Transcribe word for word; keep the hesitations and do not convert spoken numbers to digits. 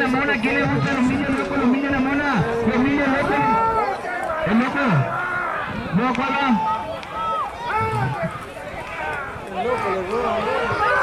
la mona, ¿quién le gusta los niños locos, los niños la mona? Los niños locos. ¿El loco? ¿No, cuál va? El loco, el loco.